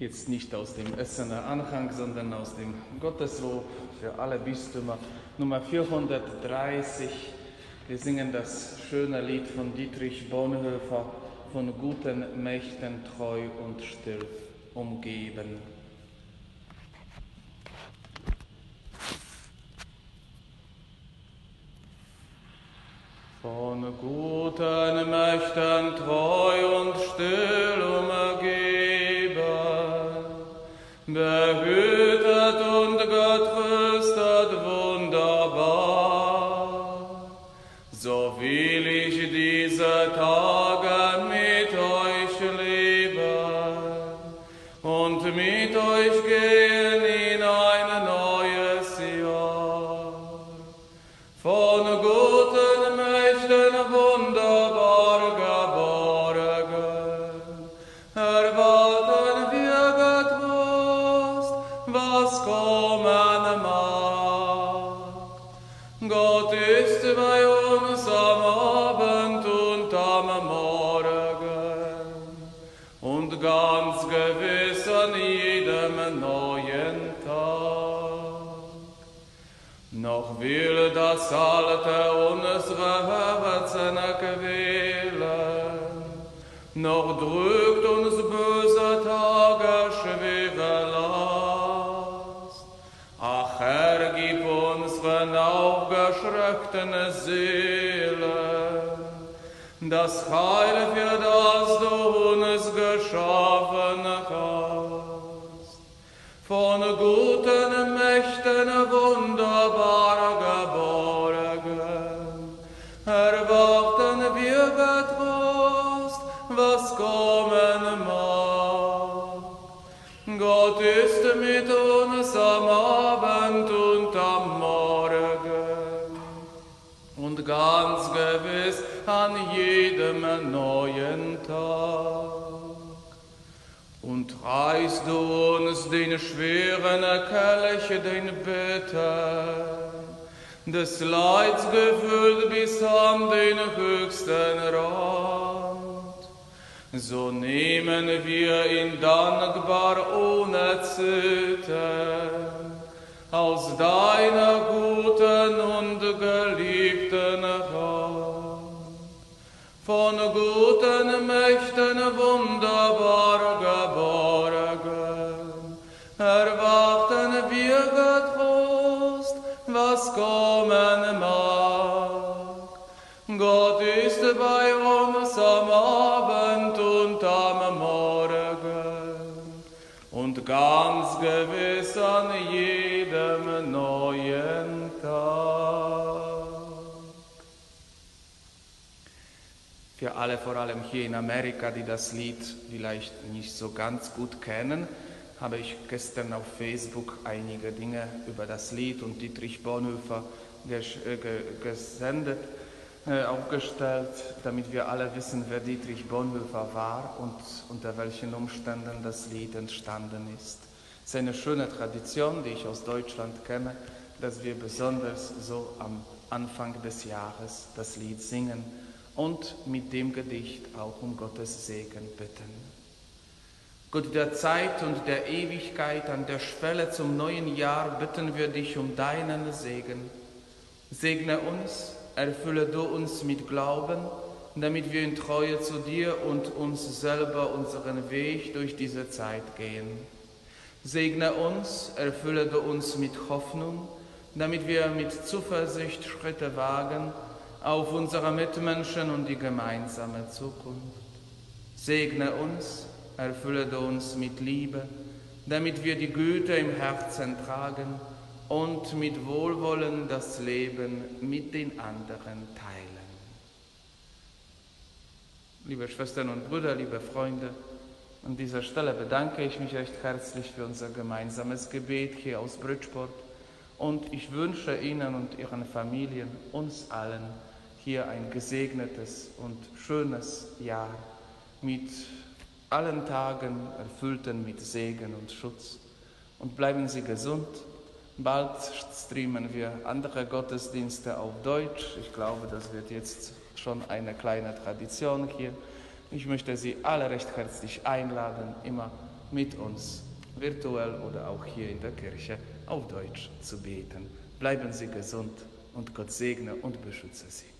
Jetzt nicht aus dem Essener Anhang, sondern aus dem Gotteslob für alle Bistümer, Nummer 430. Wir singen das schöne Lied von Dietrich Bonhoeffer, von guten Mächten treu und still umgeben. Von guten Mächten treu und still umgeben, behütet und getröstet wunderbar, so will ich diese Tage mit euch leben und mit euch gehen in ein neues Jahr. Von guten Mächten wunderbar geborgen, erwarten wir getrost, was kommen mag. Gott ist bei uns am Abend und am Morgen und ganz gewiss an jedem neuen Tag. Noch will das Alte unsere Herzen quälen, noch drückt uns böse Tage schwere Last. Ach Herr, gib unseren aufgeschreckten Seelen das Heil, für das du uns geschaffen hast. Von guten Mächten wunderbar geborgen, erwarten wir getrost, was kommen mag. Gott ist mit uns am Abend und am Morgen und ganz gewiss an jedem neuen Tag. Und reichst du uns den schweren Kelch, den Bitter, des Leids gefüllt bis an den höchsten Rand, so nehmen wir ihn dankbar ohne Zittern aus deiner guten und geliebten Hand. Von guten Mächten wunderbar geborgen, erwarten wir getrost, was kommen mag. Gott ist bei uns am Abend und am Morgen und ganz gewiss an jedem neuen Tag. Für alle, vor allem hier in Amerika, die das Lied vielleicht nicht so ganz gut kennen, habe ich gestern auf Facebook einige Dinge über das Lied und Dietrich Bonhoeffer aufgestellt, damit wir alle wissen, wer Dietrich Bonhoeffer war und unter welchen Umständen das Lied entstanden ist. Es ist eine schöne Tradition, die ich aus Deutschland kenne, dass wir besonders so am Anfang des Jahres das Lied singen und mit dem Gedicht auch um Gottes Segen bitten. Gott der Zeit und der Ewigkeit, an der Schwelle zum neuen Jahr bitten wir dich um deinen Segen. Segne uns, erfülle du uns mit Glauben, damit wir in Treue zu dir und uns selber unseren Weg durch diese Zeit gehen. Segne uns, erfülle du uns mit Hoffnung, damit wir mit Zuversicht Schritte wagen auf unsere Mitmenschen und die gemeinsame Zukunft. Segne uns, erfülle du uns mit Liebe, damit wir die Güte im Herzen tragen und mit Wohlwollen das Leben mit den anderen teilen. Liebe Schwestern und Brüder, liebe Freunde, an dieser Stelle bedanke ich mich recht herzlich für unser gemeinsames Gebet hier aus Bridgeport und ich wünsche Ihnen und Ihren Familien, uns allen, hier ein gesegnetes und schönes Jahr mit allen Tagen erfüllten mit Segen und Schutz. Und bleiben Sie gesund. Bald streamen wir andere Gottesdienste auf Deutsch. Ich glaube, das wird jetzt schon eine kleine Tradition hier. Ich möchte Sie alle recht herzlich einladen, immer mit uns, virtuell oder auch hier in der Kirche, auf Deutsch zu beten. Bleiben Sie gesund und Gott segne und beschütze Sie.